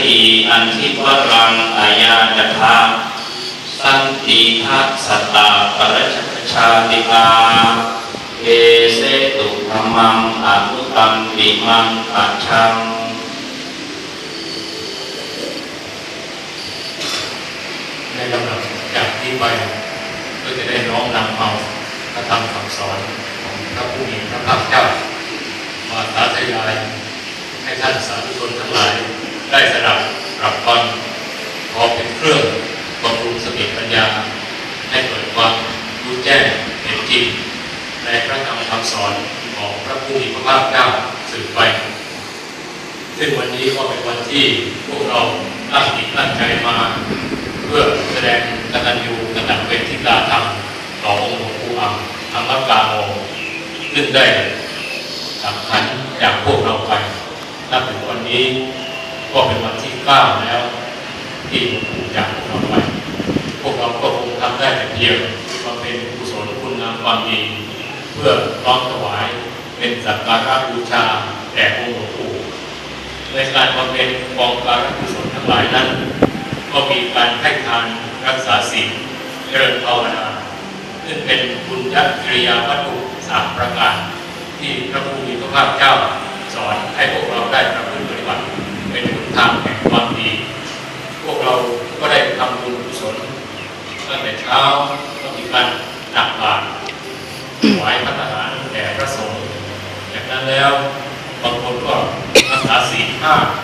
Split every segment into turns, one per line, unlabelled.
ติอันทิวรังอายาจทาสันติทัสสตาปรัชชาติกาเอเสตุธรรมังอนุตัมปิมังปัจฉัง
ในลำดับจากนี้ไปก็จะได้น้อมนำเอาพระธรรมคำสอนของพระผู้มีพระภาคเจ้ามาสาธยายให้ท่านสาธุชนทั้งหลายได้สดับรับฟังพอเป็นเครื่องบำรุงสติปัญญาให้เกิดความรู้แจ้งเห็นจริงในพระธรรมคำสอนของพระผู้มีพระภาคเจ้าสืบไปซึ่งวันนี้ก็เป็นวันที่พวกเราตั้งจิตตั้งใจมาเพื่อแสดงกตัญญูกตเวทิตาธรรมต่อองค์หลวงปู่อ่ำธรรมกาโมซึ่งได้สังขารจากพวกเราไปนับถึงวันนี้ก็เป็นวันที่9แล้วที่หลวงปู่จากพวกเราไปพวกเราก็คงทำได้แต่เพียงบำเพ็ญกุศลคุณงามความดีเพื่อน้อมถวายเป็นสักการะบูชาแด่องค์หลวงปู่ในการบำเพ็ญกองการกุศลทั้งหลายนั้นก็มีการให้ทานรักษาศีลเจริญภาวนาซึ่งเป็นบุญญกิริยาวัตถุ3ประการที่พระผู้มีพระภาคเจ้าสอนให้พวกเราได้ประพฤติปฏิบัติเป็นหนทางแห่งความดีพวกเราก็ได้ทำบุญกุศลตั้งแต่เช้าก็มีการตักบาตรถวายพระทหารแด่พระสงฆ์จากนั้นแล้วบางคนก็รักษาศีล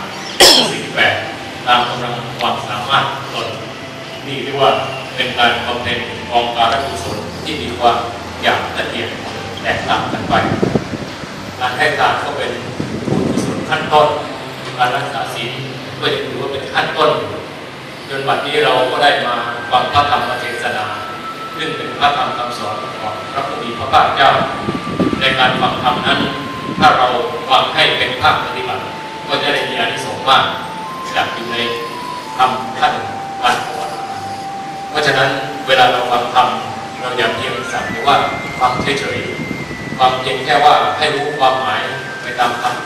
5 ศีล8ตามกำลังความสามารถตนนี่เรียกว่าเป็นการบำเพ็ญกองการกุศลที่มีความอย่างละเอียดแตกต่างกันไปการให้ทานก็เป็นบุญกุศลขั้นต้นการรักษาศีลก็จะถือว่าเป็นขั้นต้นจนวันนี้เราก็ได้มาฟังพระธรรมเทศนาซึ่งเป็นพระธรรมคำสอนของพระผู้มีพระภาคเจ้าในการฟังธรรมนั้นถ้าเราฟังให้เป็นภาคปฏิบัติก็จะได้มีอานิสงส์มากจากอยู่ในธรรมขั้นการปฏิบัติเพราะฉะนั้นเวลาเราฟังธรรมเราอย่าเพียงสั่งแต่ว่าฟังเฉยๆฟังเพียงแค่ว่าให้รู้ความหมายไปตามธรรม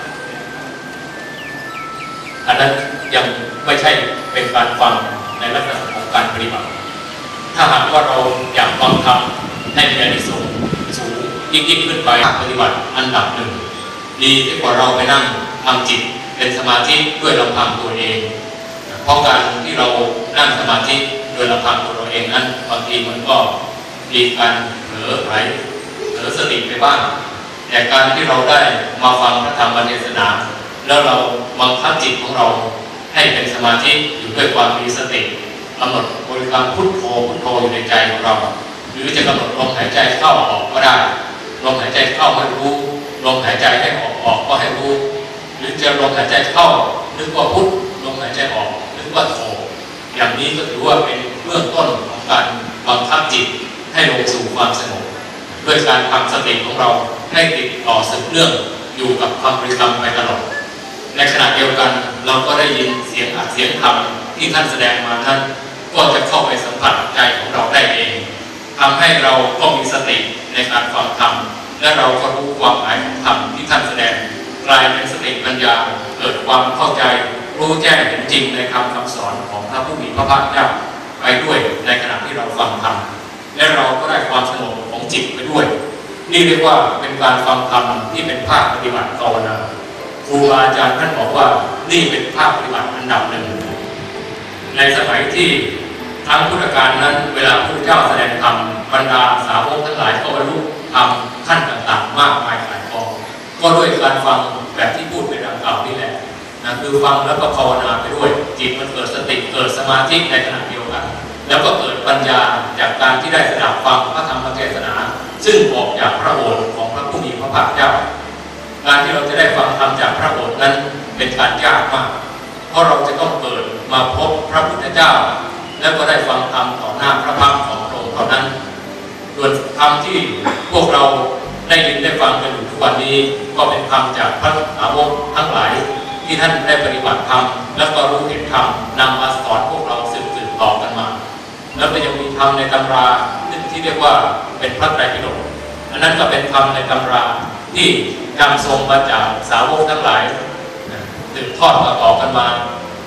อันนั้นยังไม่ใช่เป็นการฟังในลักษณะของการปฏิบัติถ้าหากว่าเราอยากฟังธรรมให้มีอานิสงส์สูงยิ่งขึ้นไปปฏิบัติอันดับหนึ่งดีที่กว่าเราไปนั่งทำจิตเป็นสมาธิด้วยลำพังตัวเองเพราะการที่เรานั่งสมาธิโดยลำพังตัวเราเองนั้นบางทีมันก็มีการเผลอสติไปบ้างแต่การที่เราได้มาฟังพระธรรมเทศนาแล้วเราบังคับจิตของเราให้เป็นสมาธิอยู่ด้วยความมีสติกำหนดบริกรรมพุทโธอยู่ในใจของเราหรือจะกำหนดลมหายใจเข้าออกก็ได้ลมหายใจเข้าให้รู้ลมหายใจให้ออกก็ให้รู้หรือจะลมหายใจเข้านึกว่าพุทลมหายใจออกนึกว่าโธอย่างนี้ก็ถือว่าเป็นเบื้องต้นของการบังคับจิตให้ลงสู่ความสงบด้วยการทำสติของเราให้ติดต่อสืบเนื่องอยู่กับความบริกรรมไปตลอดในขณะเดียวกันเราก็ได้ยินเสียงอัดเสียงธรรมที่ท่านแสดงมานั้นก็จะเข้าไปสัมผัสใจของเราได้เองทำให้เราก็มีสติในการฟังธรรมและเราก็รู้ความหมายของธรรมที่ท่านแสดงกลายเป็นสติปัญญาเกิดความเข้าใจรู้แจ้งเห็นจริงในคำสอนของพระผู้มีพระภาคเจ้าไปด้วยในขณะที่เราฟังธรรมและเราก็ได้ความสงบของจิตไปด้วยนี่เรียกว่าเป็นการฟังธรรมที่เป็นภาคปฏิบัติภาวนาครูอาจารย์ท่านบอกว่านี่เป็นภาคปฏิบัติอันดับหนึ่งในสมัยที่ทั้งพุทธกาลนั้นเวลาพระเจ้าแสดงธรรมบรรดาสาวกทั้งหลายก็บรรลุธรรมขั้นต่างๆมากมายหลายกองก็ด้วยการฟังแบบที่พูดไปดังกล่าวนี่แหละนะคือฟังแล้วก็ภาวนาไปด้วยจิตมันเกิดสติเกิดสมาธิในขณะเดียวกันแล้วก็เกิดปัญญาจากการที่ได้สดับฟังพระธรรมเทศนาซึ่งออกจากพระโอษฐ์ของพระผู้มีพระภาคเจ้าการที่เราจะได้ฟังธรรมจากพระโอษฐ์นั้นเป็นการยากมากเพราะเราจะต้องเกิดมาพบพระพุทธเจ้าแล้วก็ได้ฟังธรรมต่อหน้าพระพักตร์ของพระองค์เท่านั้นส่วนธรรมที่พวกเราได้ยินได้ฟังกันอยู่ทุกวันนี้ก็เป็นธรรมจากพระสาวกทั้งหลายที่ท่านได้ปฏิบัติธรรมแล้วก็รู้เห็นธรรมนำมาสอนพวกเราสืบต่อกันมาแล้วก็ยังมีธรรมในตำราที่เรียกว่าเป็นพระไตรปิฎกอันนั้นก็เป็นธรรมในตำราที่นำทรงมาจากสาวกทั้งหลายสืบทอดต่อกันมา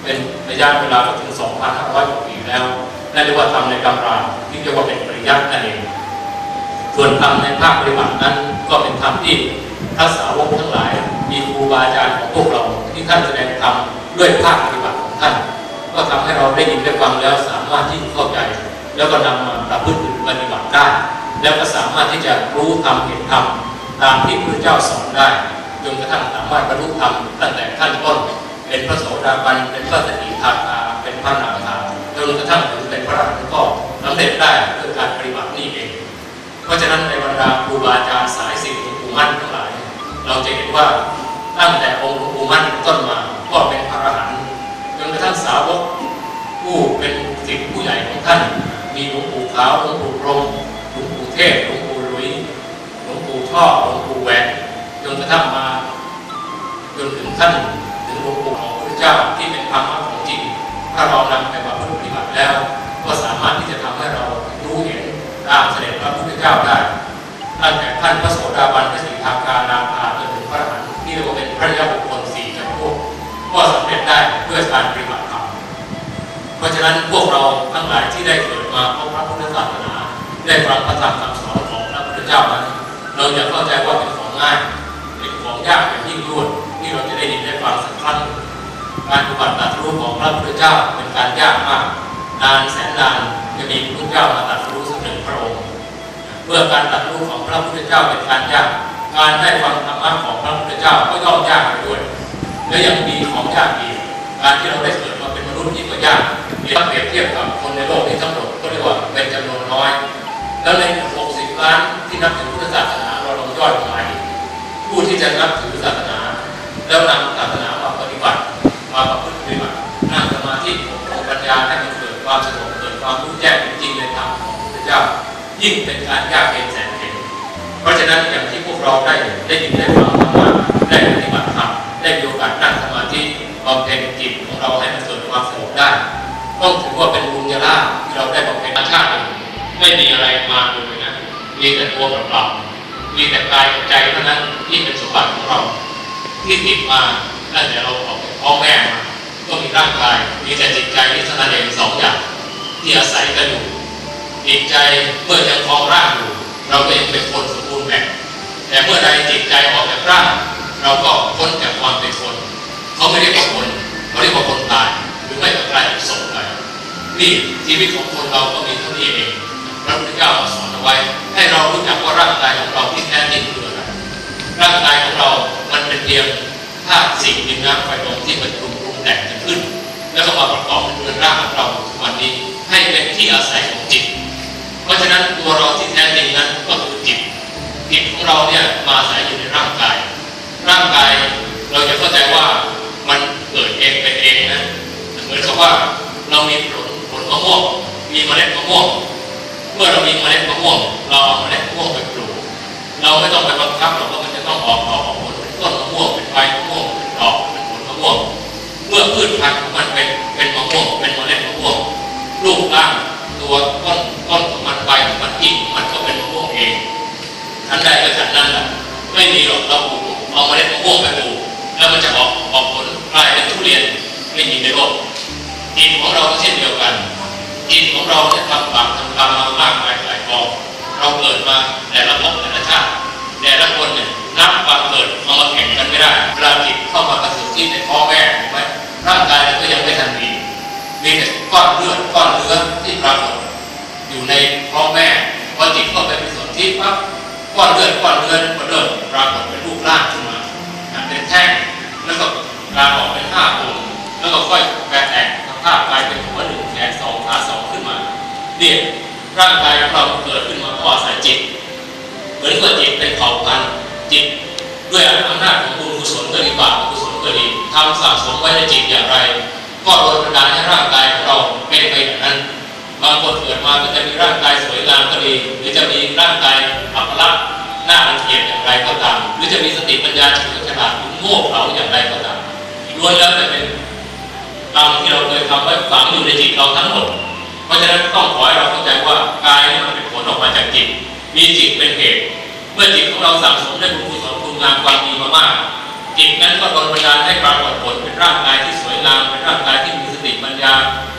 เป็นระยะเวลาก็ถึง 2,500 กว่าปีแล้วนั่นเรียกว่าทำในตำราที่เรียกว่าเป็นปริยัตินั่นเองส่วนธรรมในภาคปฏิบัตินั้นก็เป็นธรรมที่พระสาวกทั้งหลายมีครูบาอาจารย์ของพวกเราที่ท่านแสดงธรรมด้วยภาคปฏิบัติของท่านก็ทำให้เราได้ยินได้ฟังแล้วสามารถที่จะเข้าใจแล้วก็นำมาประพฤติปฏิบัติได้แล้วก็สามารถที่จะรู้ธรรมเห็นธรรมตามที่พระเจ้าสอนได้จนกระทั่งสามารถบรรลุธรรมตั้งแต่ขั้นต้นเป็นพระโสดาบันเป็นพระสกิทาคาเป็นพระนาคาจนกระทั่งถึงเป็นพระอรหันต์ก็สำเร็จได้ด้วยการปฏิบัตินี่เองเพราะฉะนั้นในบรรดาครูบาอาจารย์สายศิลป์หลวงปู่มั่นทั้งหลายเราจะเห็นว่าตั้งแต่องค์หลวงปู่มั่นต้นมาก็เป็นพระอรหันต์จนกระทั่งสาวกผู้เป็นศิษย์ผู้ใหญ่ของท่านมีหลวงปู่ขาวหลวงปู่พรหมหลวงปู่เทศหลวงปู่หลุยหลวงปู่ท่อหลวงปู่แหวนจนกระทั่งมาจนถึงท่านถึงหลวงปู่ของพระเจ้าที่เป็นธรรมะของจริงถ้าเรานำไปปฏิบัติแล้วก็สามารถที่จะทำให้เรารู้เห็นตามเสด็จพระพุทธเจ้าได้ตั้งแต่ท่านพระโสดาบันพระสกิทาคานาคาจนถึงพระอรหันต์ที่เรียกว่าเป็นพระยาบุคคล4จำพวกก็สำเร็จได้ด้วยการปฏิบัติธรรมเพราะฉะนั้นพวกเราทั้งหลายที่ได้เกิดมาพบพระพุทธศาสนาได้ฟังพระธรรมคำสอนของพระพุทธเจ้านั้นเราจะเข้าใจว่าเป็นของง่ายเป็นของยากอย่างยิ่งยวดที่เราจะได้ยินได้ฟังสักครั้งการปฏิบัติตรัสรู้ของพระพุทธเจ้าเป็นการยากมากนานแสนนานจะมีพระพุทธเจ้ามาตรัสรู้สัก1 พระองค์เพื่อการตรัสรู้ของพระพุทธเจ้าเป็นการยากการได้ฟังธรรมะของพระพุทธเจ้าก็ย่อมยากไปด้วยและยังมีของยากอีกการที่เราได้เกิดมาเป็นมนุษย์ยิ่งกว่ายากถ้าเปรียบเทียบกับคนในโลกนี้ทั้งหมดก็เรียกว่าเป็นจำนวนน้อยแล้วใน60 ล้านที่นับถือพุทธศาสนาเราลองย่อยลงมาผู้ที่จะนับถือศาสนาแล้วนำศาสนามาปฏิบัติมาประพฤติปฏิบัตินั่งสมาธิของปัญญาให้มันเกิดความสงบเกิดความรู้แจ้งจริงในธรรมของพระพุทธเจ้ายิ่งเป็นการยากเย็นแสนเข็ญเพราะฉะนั้นอย่างที่พวกเราได้ยินได้ฟังธรรมะได้ปฏิบัติธรรมได้มีโอกาสนั่งสมาธิบำเพ็ญจิตของเราให้มันเกิดความสงบได้ต้องถือว่าเป็นบุญญาลาภที่เราได้บำเพ็ญชาติไม่มีอะไรมาเลยนะมีแต่ตัวเปล่าๆมีแต่กายกับใจเท่านั้นที่เป็นสมบัติของเราที่ติดมาตั้งแต่เราออกจากพ่อแม่มาก็มีร่างกายมีแต่จิตใจที่เท่านั้นเอง2 อย่างที่อาศัยกันอยู่จิตใจเมื่อยังครองร่างอยู่เราก็ยังเป็นคนสมบูรณ์แบบแต่เมื่อใดจิตใจออกจากร่างเราก็พ้นจากความเป็นคนเขาไม่เรียกว่าคนเขาเรียกว่าคนตายหรือไม่ก็กลายเป็นศพไปนี่ชีวิตของคนเราก็มีเท่านี้เองพระพุทธเจ้าสอนเอาไว้ให้เรารู้จักว่าร่างกายของเราที่แท้จริงคืออะไรร่างกายของเรามันเป็นเพียงธาตุสิ่งดินน้ำไฟลมที่มันปรุงแต่งขึ้นแล้วก็มาประกอบเป็นร่างของเราทุกวันนี้ให้เป็นที่อาศัยของจิตเพราะฉะนั้นตัวเราที่แท้จริงนั้นก็คือจิตของเราเนี่ยมาอาศัยอยู่ในร่างกายเราจะเข้าใจว่ามันเกิดเองเป็นเองนะเหมือนกับว่าเรามีผลมะม่วงมีเมล็ดมะม่วงเมื่อเรามีเมล็ดมะม่วงเราเอาเมล็ดมะม่วงไปปลูกเราไม่ต้องไปบังคับหรอกว่ามันจะต้องออกผลเป็นต้นมะม่วงเป็นใบมะม่วงเป็นดอกเป็นผลมะม่วงเมื่อพืชพันธุ์ของมันเป็นมะม่วงเป็นเมล็ดมะม่วงรูปร่างตัวต้นของมันใบของมันกิ่งของมันก็เป็นมะม่วงเองอันใดก็ฉันนั้นแหละไม่มีหรอกเราปลูกเอาเมล็ดมะม่วงไปปลูกแล้วมันจะออกผลกลายเป็นทุเรียนไม่มีในโลกจิตของเราเช่นเดียวกันจิตของเราได้ทำบาปทำกรรมมามากมายหลายกองเราเกิดมาแต่ละภพแต่ละชาติแต่ละคนเนี่ยนับความเกิดเอามาแข่งกันไม่ได้เวลาจิตเข้ามากระสุนที่ในพ่อแม่เห็นไหมร่างกายก็ยังไม่ทันมีแต่ก้อนเลือดก้อนเนื้อที่ปรากฏอยู่ในพ่อแม่พอจิตเข้าไปเป็นส่วนที่ปั๊บก้อนเลือดก้อนเนื้อนั้นก็เริ่มปรากฏเป็นรูปร่างขึ้นมาเป็นแท่งแล้วก็กลายออกเป็น5 องค์แล้วก็ค่อยแตกสภาพกลายเป็นหัว1 แขน 2 ขา 2ขึ้นมาเนี่ยร่างกายของเราเกิดขึ้นมาเพราะอาศัยจิตเหมือนกับจิตเป็นเผ่าพันธุ์จิตด้วยอำนาจของบุญกุศลก็ดีบาปกุศลก็ดีทำสะสมไว้ในจิตอย่างไรก็โดนบันดาลให้ร่างกายของเราเป็นไปอย่างนั้นบางคนเกิดมาก็จะมีร่างกายสวยงามก็ดีหรือจะมีร่างกายอัปลักษณ์หน้ารังเกียจอย่างไรก็ตามหรือจะมีสติปัญญาเฉลียวฉลาดโง่เขลาอย่างไรก็ตามล้วนแล้วแต่เป็นกรรมที่เราเคยทำไว้ฝังอยู่ในจิตเราทั้งหมดเพราะฉะนั้นต้องขอให้เราเข้าใจว่ากายนี่มันเป็นผลออกมาจากจิตมีจิตเป็นเหตุเมื่อจิตของเราสั่งสมได้บุญกุศลคุณงามความดีมามากจิตนั้นก็โดนบันดาลให้ปรากฏผลเป็นร่างกายที่สวยงามเป็นร่างกายที่มี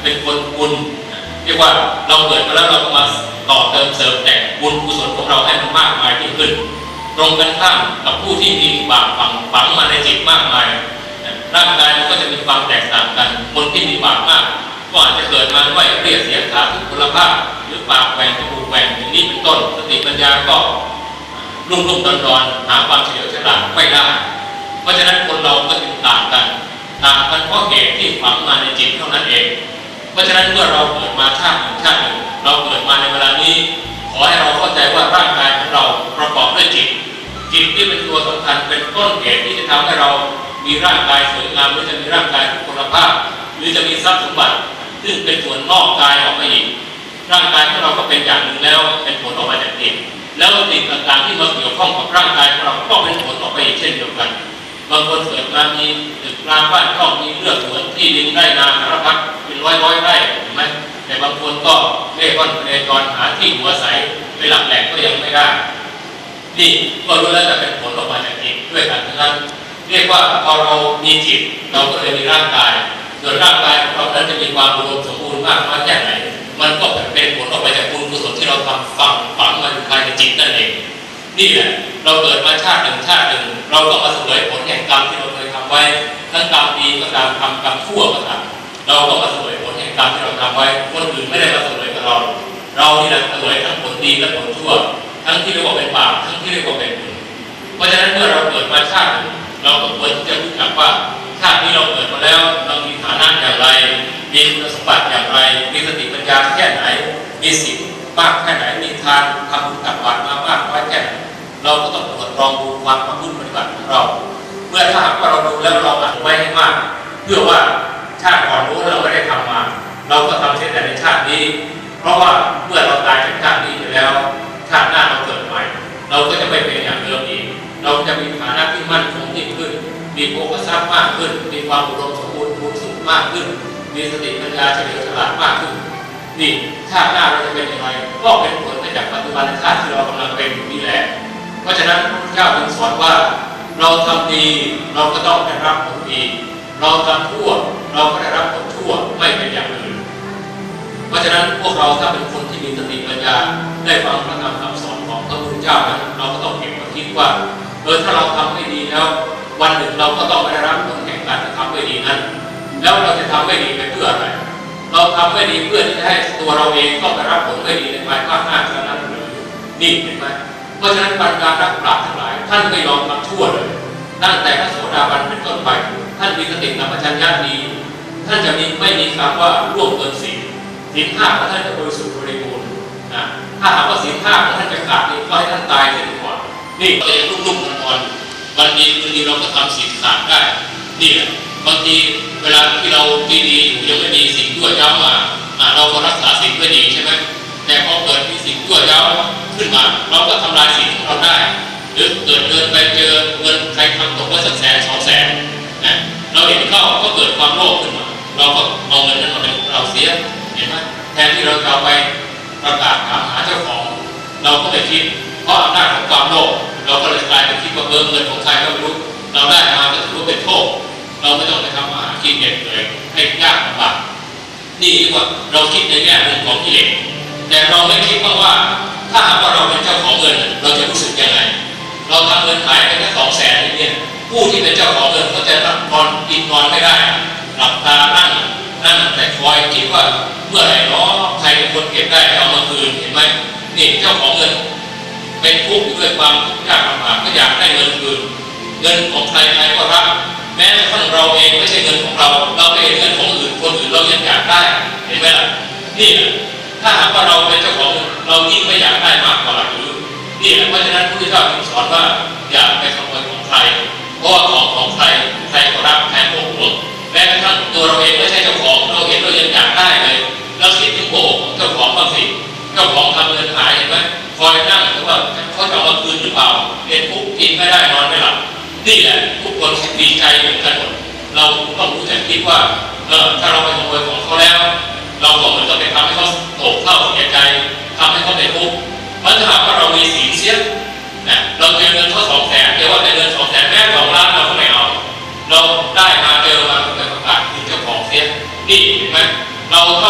เป็นคนบุญเรียกว่าเราเกิดมาแล้วเราก็มาต่อเติมเสริมแต่งบุญกุศลของเราให้มันมากมายยิ่งขึ้นตรงกันข้ามกับผู้ที่มีบาปฝังมาในจิตมากมายร่างกายมันก็จะมีความแตกต่างกันคนที่มีบาปมากก็อาจจะเกิดมาด้วยเรียกเสียงขาทุพพลภาพหรือปากแหว่งจมูกแหว่งอย่างนี้เป็นต้นสติปัญญาก็รุ่มๆดอนๆหาความเฉลียวฉลาดไม่ได้เพราะฉะนั้นคนเราก็จึงต่างกันเพราะเหตุที่ฝังมาในจิตเท่านั้นเองเพราะฉะนั้นเมื่อเราเกิดมาชาติหนึ่งเราเกิดมาในเวลานี้ขอให้เราเข้าใจว่าร่างกายของเราประกอบด้วยจิตที่เป็นตัวสำคัญเป็นต้นเหตุที่จะทำให้เรามีร่างกายสวยงามหรือจะมีร่างกายทุพพลภาพหรือจะมีทรัพย์สมบัติซึ่งเป็นส่วนนอกกายออกมาอีกร่างกายของเราก็เป็นอย่างหนึ่งแล้วเป็นผลออกมาจากจิตแล้วสิ่งต่างๆที่มาเกี่ยวข้องกับร่างกายของเราก็เป็นผลออกไปอีกเช่นเดียวกันบางคนเกิดมามีตึกรามบ้านช่องมีเลือกสวนที่ดินไร่นาสารพัดเป็นร้อยไร่เห็นไหมแต่บางคนก็เล่ร่อนเร่ร่อนหาที่หัวใสไปหลักแหล่งก็ยังไม่ได้นี่ก็รู้แล้วจะเป็นผลออกมาจากจิตด้วยกันทั้งนั้นเรียกว่าพอเรามีจิตเราก็เลยมีร่างกายส่วนร่างกายของเรานั้นจะมีความอุดมสมบูรณ์มากน้อยแค่ไหนมันก็เป็นผลออกมาจากบุญกุศลที่เราทำฝังมาอยู่ภายในจิตนั่นเองนี่แหละเราเกิดมาชาติหนึ่งเราก็มาเสวยผลแห่งกรรมที่เราเคยทำไว้ทั้งกรรมดีก็ตามกรรมชั่วก็ตามเราก็มาเสวยผลแห่งกรรมที่เราทำไว้คนอื่นไม่ได้มาเสวยกับเรานี่แหละเสวยทั้งผลดีและผลชั่วทั้งที่เรียกว่าเป็นบาปทั้งที่เรียกว่าเป็นบุญเพราะฉะนั้นเมื่อเราเกิดมาชาติหนึ่งเราก็ควรที่จะรู้จักว่าชาตินี้เราเกิดมาแล้วเรามีฐานะอย่างไรมีคุณสมบัติอย่างไรมีสติปัญญาแค่ไหนมีศีลมากแค่ไหนมีทานทำบุญตักบาตรมามากน้อยแค่ไหนเราก็ต้องตรวจลองดูความประพฤติปฏิบัติของเราเมื่อถ้าหากว่าเราดูแล้วเราอ่านไว้ให้มากเพื่อว่าชาติก่อนรู้เราไม่ได้ทำมาเราก็ทำเช่นแต่ในชาตินี้เพราะว่าเมื่อเราตายจากชาตินี้ไปแล้วชาติหน้าเราเกิดใหม่เราก็จะไม่เป็นอย่างเดิมอีกเราจะมีฐานะที่มั่นคงยิ่งขึ้นมีโภคทรัพย์มากขึ้นมีความอุดมสมบูรณ์บุญสุขมากขึ้นมีสติปัญญาเฉลียวฉลาดมากขึ้นนี่ชาติหน้าเราจะเป็นอย่างไรก็เป็นผลมาจากปัจจุบันชาติที่เรากำลังเป็นอยู่นี่แหละเพราะฉะนั้นพระพุทธเจ้าจึงสอนว่าเราทำดีเราก็ต้องได้รับผลดีเราทำชั่วเราก็ได้รับผลชั่วไม่เป็นอย่างอื่นเพราะฉะนั้นพวกเราถ้าเป็นคนที่มีสติปัญญาได้ฟังพระธรรมคำสอนของพระพุทธเจ้านั้นเราก็ต้องเก็บมาคิดว่าถ้าเราทำไม่ดีแล้ววันหนึ่งเราก็ต้องได้รับผลแห่งการทำไม่ดีนั้นแล้วเราจะทำไม่ดีไปเพื่ออะไรเราทำไม่ดีเพื่อที่จะให้ตัวเราเองต้องได้รับผลไม่ดีในภายภาคหน้าเท่านั้นหรือนี่เห็นไหมเพราะฉะนั้นบรรดานักปราชญ์ทั้งหลายท่านไม่ยอมทำชั่วเลยตั้งแต่พระโสดาบันเป็นต้นไปท่านมีสติสัมปชัญญะดีท่านจะไม่มีคำว่าล่วงเกินศีลห้าของท่านจะบริสุทธิ์บริบูรณ์นะถ้าหากว่าศีลห้าของท่านจะขาดนี่ก็ให้ท่านตายเสียดีกว่านี่ก็ยังรุ่มๆนอนวันดีคืนดีเราก็ทำศีลขาดได้นี่แหละบางทีเวลาที่เราดีๆอยู่ยังไม่มีสิ่งยั่วย้ำมาเราก็รักษาศีลไว้ดีใช่ไหมแต่พอเกิดมีสิ่งยั่วย้ำขึ้นมาเราก็ทำลายศีลของเราได้หรือเกิดเดินไปเจอเงินใครทำตกไว้สัก100,000 200,000นะเราเห็นเข้าก็เกิดความโลภขึ้นมาเราก็เอาเงินนั้นมาเป็นของเราเสียเห็นไหมแทนที่เราจะเอาไปประกาศถามหาเจ้าของเราก็ไปคิดเพราะอำนาจของความโลภเราก็เลยกลายเป็นคิดว่าเงินของใครก็ไม่รู้เราได้มาก็ถือว่าเป็นโทษเราไม่ต้องไปทำอาหารกินเด็ดเลยให้ยากลำบากนี่เรียกว่าเราคิดในแง่มุมของกิเลสแต่เราไม่คิดว่าถ้าหากว่าเราเป็นเจ้าของเงินเราจะรู้สึกยังไงเราทำเงินหายไปแค่200,000เนี่ยผู้ที่เป็นเจ้าของเงินเขาจะนอนกินนอนไม่ได้หลับตานั่งแต่คอยคิดว่าเมื่อไหร่ใครเป็นคนเก็บได้เอามาคืนเห็นไหมนี่เจ้าของเงินเป็นทุกข์ด้วยความยากลำบากก็อยากได้เงินคืนเงินของใครก็รับแม้กระทั่งเราเองไม่ใช่เงินของเราไปเห็นเงินของคนอื่นเรายังอยากได้เห็นไหมล่ะนี่ถ้าหากว่าเราเป็นเจ้าของเรายิ่งไม่อยากได้มากกว่าหรือนี่เพราะฉะนั้นพระพุทธเจ้าจึงสอนว่าอย่าไปขโมยของใครเพราะว่าของใครก็รักใครก็หวงแม้กระทั่งตัวเราเองไม่ใช่เจ้าของเราเห็นเรายังอยากได้เลยเราคิดถึงโกหกเจ้าของบางสิเจ้าของทำเงินหายเห็นไหมคอยนั่งว่าเขาจะเอาคืนหรือเปล่าเรียนปุ๊บกินไม่ได้นอนไม่หลับนี่แหละทุกคนดีใจเหมือนกันหมดเราต้องรู้จักคิดว่าถ้าเราไปขโมยของเขาแล้วเราก็เหมือนกับไปทำให้เขาโศกเศร้าเสียใจทำให้เขาเป็นทุกข์เพราะถ้าหากว่าเรามีศีลเสียนะเราเจอเงินเขา200,000เดี๋ยวว่าในเงิน200,000แม้2 ล้านเราก็ไม่เอาเราได้มาเจอมาเป็นประกาศคืนเจ้าของเสียนี่เห็นไหมเราท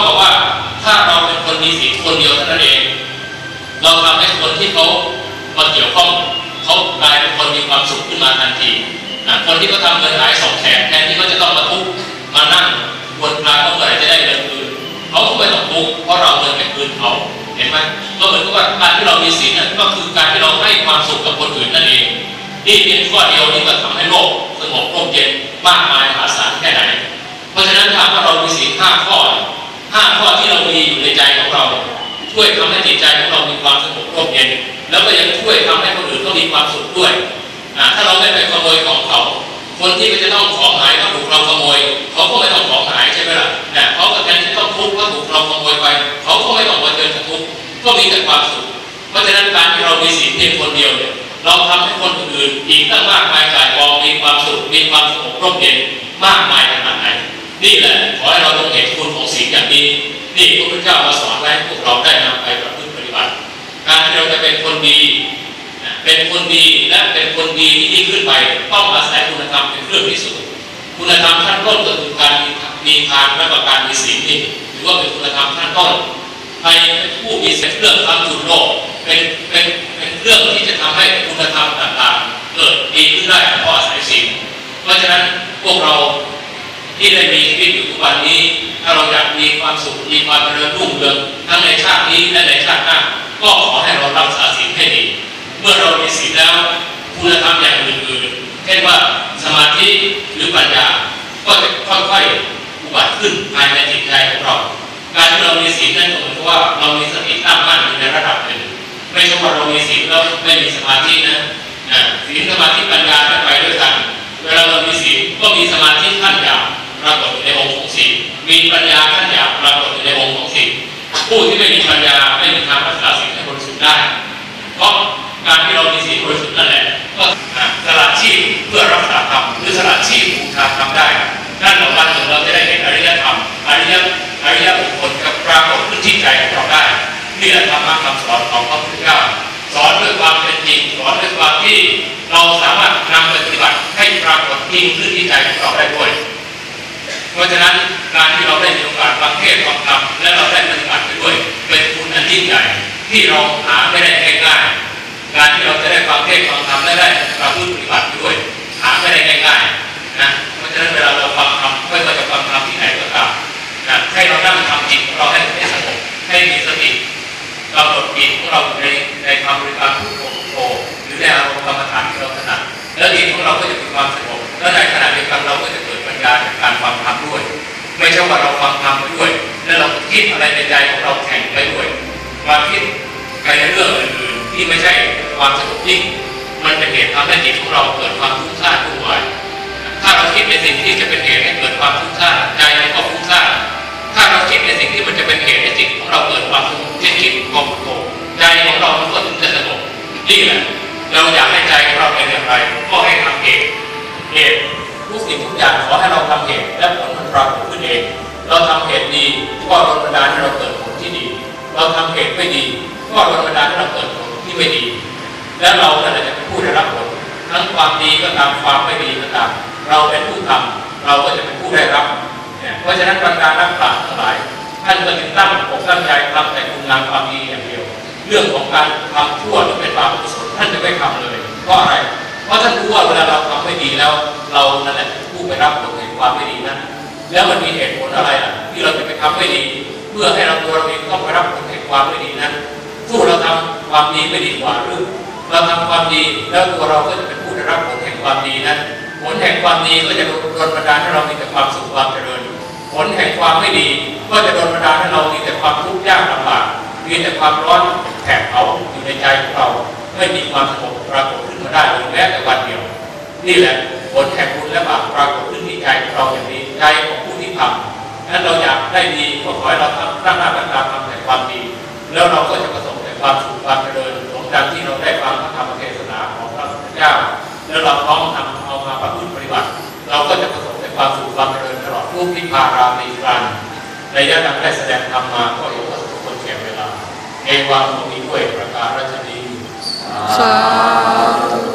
มีศีลคนเดียวเท่านั้นเองเราทำให้คนที่เขามาเกี่ยวข้องเขากลายเป็นคนมีความสุขขึ้นมาทันทีคนที่เขาทำเงินหาย2 แสนแทนที่เขาจะต้องมาทุกข์มานั่งบนปลาเขาเมื่อไหร่จะได้เงินคืนเขาก็ไม่ต้องทุกข์เพราะเราเงินไปคืนเขาเห็นไหมก็เหมือนกับว่าการที่เรามีศีลนั่นก็คือการที่เราให้ความสุขกับคนอื่นนั่นเองนี่เป็นข้อเดียวที่จะทำให้โลกสงบร่มเย็นมากมายมหาศาลแค่ไหนเพราะฉะนั้นถ้าเรามีศีล5 ข้อที่เรามีอยู่ในใจของเราช่วยทำให้จิตใจของเรามีความสงบร่มเย็นแล้วก็ยังช่วยทำให้คนอื่นก็มีความสุขด้วยถ้าเราไม่ไปขโมยของเขาคนที่จะต้องของหายก็ถูกเราขโมยเขาก็ไม่ต้องของหายใช่ไหมล่ะเขาก็แทนที่ต้องทุกข์ว่าถูกเราขโมยไปเขาก็ไม่ต้องมาเจอทุกข์ก็มีแต่ความสุขเพราะฉะนั้นการที่เรามีศีลเพียงคนเดียวเนี่ยเราทำให้คนอื่นอีกตั้งมากมายหลายกองมีความสุขมีความสงบร่มเย็นมากมายขนาดไหนนี่แหละขอให้เราต้องเห็นคุณของศีลอย่างนี้นี่พระพุทธเจ้ามาสอนให้พวกเราได้นำไปประพฤติปฏิบัติการที่เราจะเป็นคนดีและเป็นคนดีที่ยิ่งขึ้นไปต้องอาศัยคุณธรรมเป็นเครื่องพิสูจน์คุณธรรมขั้นต้นก็คือการมีทานและการมีศีลนี่ถือว่าเป็นคุณธรรมขั้นต้นใครเป็นผู้มีศีลเรื่องทำจุดโลกเป็นเรื่องที่จะทำให้คุณธรรมต่างๆเกิดดีขึ้นได้เพราะอาศัยศีลเพราะฉะนั้นพวกเราที่ได้มีชีวิตอยู่ทุกวันนี้ถ้าเราอยากมีความสุขมีความเจริญรุ่งเรืองทั้งในชาตินี้และในชาติหน้าก็ขอให้เรารักษาศีลให้ดีเมื่อเรามีศีลแล้วคุณธรรมอย่างอื่นๆเช่นว่าสมาธิหรือปัญญาก็จะค่อยๆอุบัติขึ้นภายในจิตใจของเราการที่เรามีศีลนั่นก็หมายถึงว่าเรามีสติตั้งมั่นอยู่ในระดับหนึ่งไม่ใช่ว่าเรามีศีลแล้วไม่มีสมาธินะศีลสมาธิปัญญาไปด้วยกันเวลาเรามีศีลก็มีสมาธิขั้นหยาบปรากฏในองค์ของศีลมีปัญญาขั้นหยาบปรากฏในองค์ของศีลผู้ที่ไม่มีปัญญาไม่มีทางรักษาศีลให้บริสุทธิ์ได้เพราะการที่เรามีศีลบริสุทธิ์นั่นแหละก็สละชีพเพื่อรักษาธรรมหรือสละชีพบูชาธรรมได้นั่นวันหนึ่งเราจะได้เห็นอริยธรรมอริยบุคคลกับปรากฏขึ้นที่ใจของเราได้นี่แหละธรรมะคำสอนของพระพุทธเจ้าสอนด้วยความเป็นจริงสอนด้วยความที่เราสามารถนำไปปฏิบัติให้ปรากฏจริงขึ้นที่ใจของเราได้ด้วยเพราะฉะนั้นการที่เราได้มีโอกาสฟังเทศน์ฟังธรรมและเราได้ปฏิบัติไปด้วยเป็นคุณอันยิ่งใหญ่ที่เราหาไม่ได้ง่ายๆการที่เราจะได้ฟังเทศน์ฟังธรรมและได้ประพฤติปฏิบัติไปด้วยหาไม่ได้ง่ายๆนะเพราะฉะนั้นเวลาเราฟังธรรมไม่ว่าจะฟังธรรมที่ไหนก็ตามให้เรานั่งทำจิตของเราให้สงบให้มีสติกำหนดจิตของเราในความบริกรรมพุทโธหรือในอารมณ์กรรมฐานที่เราถนัดแล้วจิตของเราก็จะมีความสงบและในขณะเดียวกันเราก็จะเกิดปัญญาจากการฟังธรรมด้วยไม่ใช่ว่าเราฟังธรรมไปด้วยแล้วเราคิดอะไรในใจของเราแข่งไปด้วยความคิดไปในเรื่องอื่นๆที่ไม่ใช่ความสงบยิ่งมันเป็นเหตุทำให้จิตของเราเกิดความฟุ้งซ่านวุ่นวายถ้าเราคิดในสิ่งที่จะเป็นเหตุให้เกิดความฟุ้งซ่านใจมันก็ฟุ้งซ่านถ้าเราคิดในสิ่งที่มันจะเป็นเหตุให้จิตของเราเกิดความสงบเช่นคิดความพุทโธใจของเรามันก็ถึงจะสงบนี่แหละเราอยากให้ใจของเราเป็นอย่างไรก็ให้ทำเหตุทุกสิ่งทุกอย่างขอให้เราทำเหตุและผลมันปรากฏขึ้นเองเราทำเหตุดีก็โดนบันดาลให้เราเกิดผลที่ดีเราทำเหตุไม่ดีก็โดนบันดาลให้เราเกิดผลที่ไม่ดีแล้วเราจะเป็นผู้ได้รับผลทั้งความดีก็ตามความไม่ดีก็ตามเราเป็นผู้ทำเราก็จะเป็นผู้ได้รับเพราะฉะนั้นบรรดานักปราชญ์ทั้งหลายท่านก็จึงตั้งอกตั้งใจทำแต่คุณงามความดีอย่างเดียวเรื่องของการทำชั่วหรือเป็นบาปกุศลท่านจะไม่ทำเลยเพราะอะไรเพราะท่านรู้ว่าเวลาเราทำไม่ดีแล้วเรานั่นแหละผู้ไปรับผลแห่งความไม่ดีนั้นแล้วมันมีเหตุผลอะไรล่ะที่เราจะไปทำไม่ดีเพื่อให้เราตัวเราเองต้องไปรับผลแห่งความไม่ดีนั้นสู้เราทำความดีไม่ดีกว่าหรือเราทำความดีแล้วตัวเราก็จะเป็นผู้ได้รับผลแห่งความดีนั้นผลแห่งความดีก็จะโดนบันดาลให้เรามีแต่ความสุขความเจริญผลแห่งความไม่ดีก็จะโดนบันดาลให้เรามีแต่ความทุกข์ยากลำบากมีแต่ความร้อนแผดเผาอยู่ในใจของเราไม่มีความสงบปรากฏขึ้นมาได้เลยแม้แต่วันเดียวนี่แหละผลแห่งบุญและบาปปรากฏขึ้นที่ใจของเราอย่างนี้ใจของผู้ที่ทำนั้นเราอยากได้ดีก็ขอให้เราตั้งหน้าตั้งตาทำแต่ความดีแล้วเราก็จะประสบแต่ความสุขความเจริญสมดังที่เราได้ฟังพระธรรมเทศนาของพระพุทธเจ้าแล้วเราพร้อมทำเอามาประพฤติปฏิบัติเราก็จะประสบแต่ความสุขความเจริญตลอดทุกทิพารามีการในยะดังได้แสดงธรรมมาก็เห็นว่าทุกคนแก่เวลาเอวังมีด้วยประการราชนี สาธุ